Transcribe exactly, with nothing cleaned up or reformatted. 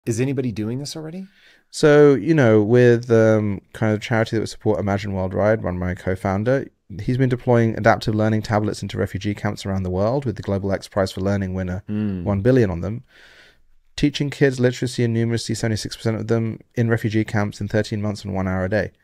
Is anybody doing this already? So, you know, with um, kind of charity that would support Imagine Worldwide, run by my co-founder, he's been deploying adaptive learning tablets into refugee camps around the world with the Global X Prize for Learning winner Mm. one billion on them, teaching kids literacy and numeracy, seventy-six percent of them in refugee camps in thirteen months and one hour a day.